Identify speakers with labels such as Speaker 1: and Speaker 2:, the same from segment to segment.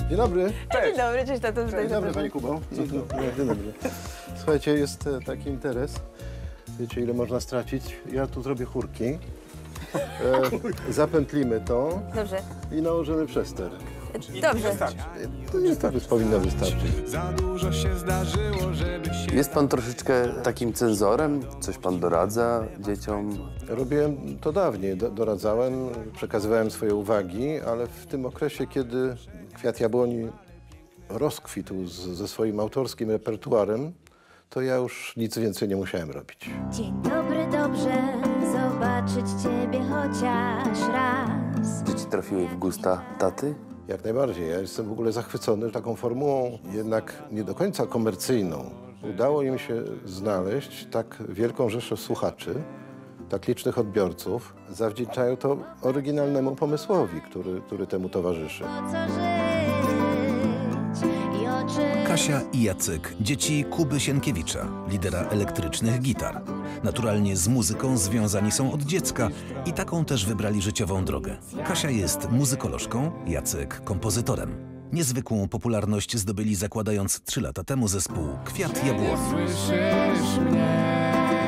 Speaker 1: Dzień dobry.
Speaker 2: Cześć. Dzień dobry, cześć tato.
Speaker 1: Dzień dobry, Pani Kubo. Dzień dobry. Słuchajcie, jest taki interes. Wiecie, ile można stracić? Ja tu zrobię chórki. Zapętlimy to.
Speaker 2: Dobrze.
Speaker 1: I nałożymy przester.
Speaker 2: Dobrze.
Speaker 1: To nie tak powinno wystarczyć.
Speaker 3: Za dużo się zdarzyło, żeby się...
Speaker 4: Jest pan troszeczkę takim cenzorem? Coś pan doradza dzieciom?
Speaker 1: Robiłem to dawniej, doradzałem, przekazywałem swoje uwagi, ale w tym okresie, kiedy Kwiat Jabłoni rozkwitł ze swoim autorskim repertuarem, to ja już nic więcej nie musiałem robić.
Speaker 5: Dzień dobry, dobrze zobaczyć ciebie chociaż raz.
Speaker 4: Dzieci trafiły w gusta taty?
Speaker 1: Jak najbardziej. Ja jestem w ogóle zachwycony taką formułą, jednak nie do końca komercyjną. Udało im się znaleźć tak wielką rzeszę słuchaczy, tak licznych odbiorców. Zawdzięczają to oryginalnemu pomysłowi, który temu towarzyszy.
Speaker 5: Po co żyć i oczy...
Speaker 6: Kasia i Jacek, dzieci Kuby Sienkiewicza, lidera elektrycznych gitar. Naturalnie z muzyką związani są od dziecka i taką też wybrali życiową drogę. Kasia jest muzykolożką, Jacek kompozytorem. Niezwykłą popularność zdobyli zakładając 3 lata temu zespół Kwiat Jabłoni.
Speaker 5: Słyszysz mnie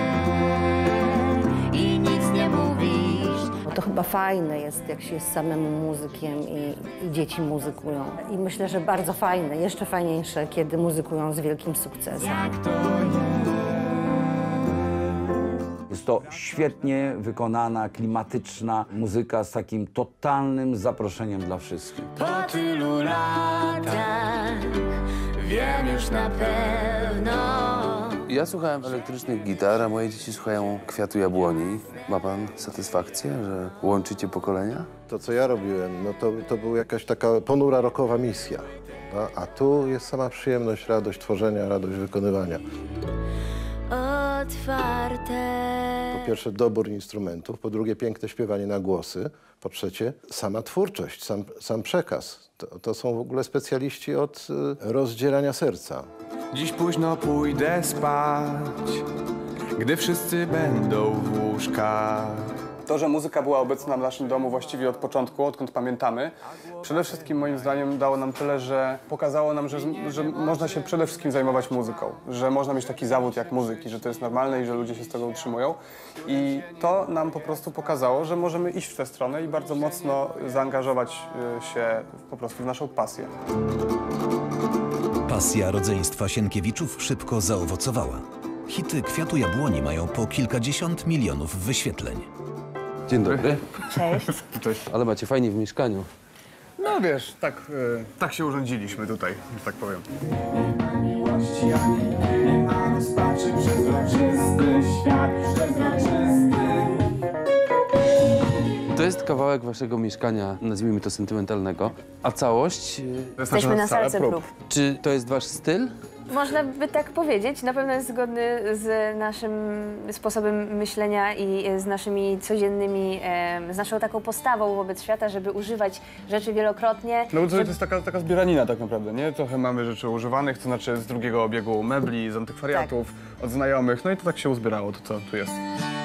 Speaker 5: i nic nie mówisz.
Speaker 7: To chyba fajne jest, jak się jest samemu muzykiem i dzieci muzykują. I myślę, że bardzo fajne, jeszcze fajniejsze, kiedy muzykują z wielkim sukcesem.
Speaker 8: Jest to świetnie wykonana, klimatyczna muzyka z takim totalnym zaproszeniem dla wszystkich.
Speaker 5: Po tylu latach wiem już na pewno.
Speaker 4: Ja słuchałem elektrycznych gitar, a moje dzieci słuchają Kwiatu Jabłoni. Ma pan satysfakcję, że łączycie pokolenia?
Speaker 1: To, co ja robiłem, no to była jakaś taka ponura rockowa misja. No, a tu jest sama przyjemność, radość tworzenia, radość wykonywania.
Speaker 5: Otwarte.
Speaker 1: Po pierwsze dobór instrumentów, po drugie piękne śpiewanie na głosy, po trzecie sama twórczość, sam przekaz. To są w ogóle specjaliści od rozdzierania serca.
Speaker 3: Dziś późno pójdę spać, gdy wszyscy będą w łóżkach.
Speaker 9: To, że muzyka była obecna w naszym domu właściwie od początku, odkąd pamiętamy, przede wszystkim moim zdaniem dało nam tyle, że pokazało nam, że można się przede wszystkim zajmować muzyką, że można mieć taki zawód jak muzyki, że to jest normalne i że ludzie się z tego utrzymują. I to nam po prostu pokazało, że możemy iść w tę stronę i bardzo mocno zaangażować się po prostu w naszą pasję.
Speaker 6: Pasja rodzeństwa Sienkiewiczów szybko zaowocowała. Hity Kwiatu Jabłoni mają po kilkadziesiąt milionów wyświetleń.
Speaker 4: Dzień dobry.
Speaker 7: Cześć.
Speaker 9: Cześć.
Speaker 4: Ale macie fajnie w mieszkaniu.
Speaker 9: No wiesz, tak się urządziliśmy tutaj, że tak powiem.
Speaker 4: To jest kawałek waszego mieszkania, nazwijmy to sentymentalnego, a całość...
Speaker 2: Jesteśmy na salce prób.
Speaker 4: Czy to jest wasz styl?
Speaker 2: Można by tak powiedzieć. Na pewno jest zgodny z naszym sposobem myślenia i z naszymi codziennymi, z naszą taką postawą wobec świata, żeby używać rzeczy wielokrotnie.
Speaker 9: No bo to jest taka zbieranina tak naprawdę, nie? Trochę mamy rzeczy używanych, to znaczy z drugiego obiegu mebli, z antykwariatów, od znajomych, no i to tak się uzbierało, to co tu jest.